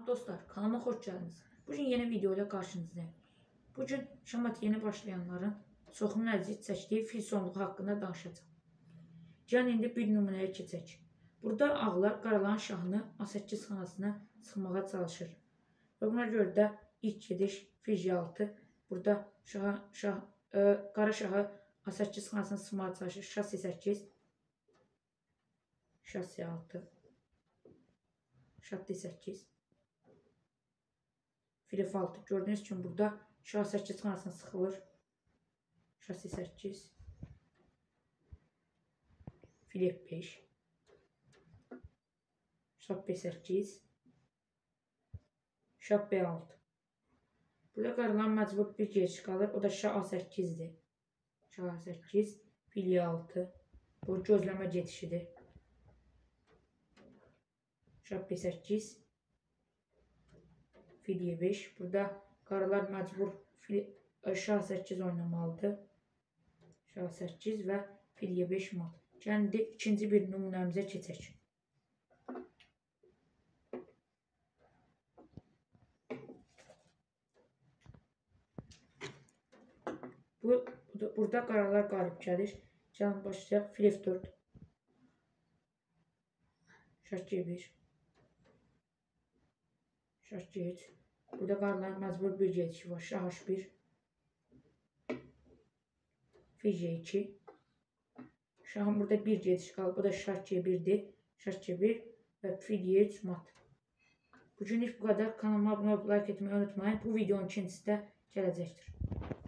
Dostlar, kanalıma hoş geldiniz. Bugün yeni video ile karşınızdayım. Bugün şamat yeni başlayanların çoxunun əziyyət çəkdiyi fil sonluğu haqqında danışacağım. Gəlin indi bir nümunəyə keçək. Burada ağlar qaraların şahını A8 xanasına sıxmağa çalışır. Və buna görə də ilk gediş fil J6. Burada qara şahı A8 xanasına sıxmağa çalışır. Şah C8, şah C6, şah D8, fil F6. Gördüğünüz kimi burada şah 8 xanasına sıxılır. Şah C8, fil F5, şah B8, şah B6. Burada qaralar məcbur bir geriş qalır. O da şah A8'dir. Şah A8, fil Y6. Bu gözləmə gedişidir. Şah B8, fil Y5. Burada qaralar məcbur şah 8 oynamalıdır. Şah 8 və fil Y5 mat. Gəlin ikinci bir nümunəmizə keçək. Burada qaralar qalib gəlir. Gəlin başlayaq. Fil F4, şah G1, şah G3. Burada qaraların məcbur bir gedişi var. Şah H1, fil J2. Şahın burada bir gediş qalıb. Bu da şah G1'dir. Şah G1 və fil Y3 mat. Bugünlük bu qədər. Kanalıma abunə olub like etməyi unutmayın. Bu videonun ikincisi də gələcəkdir.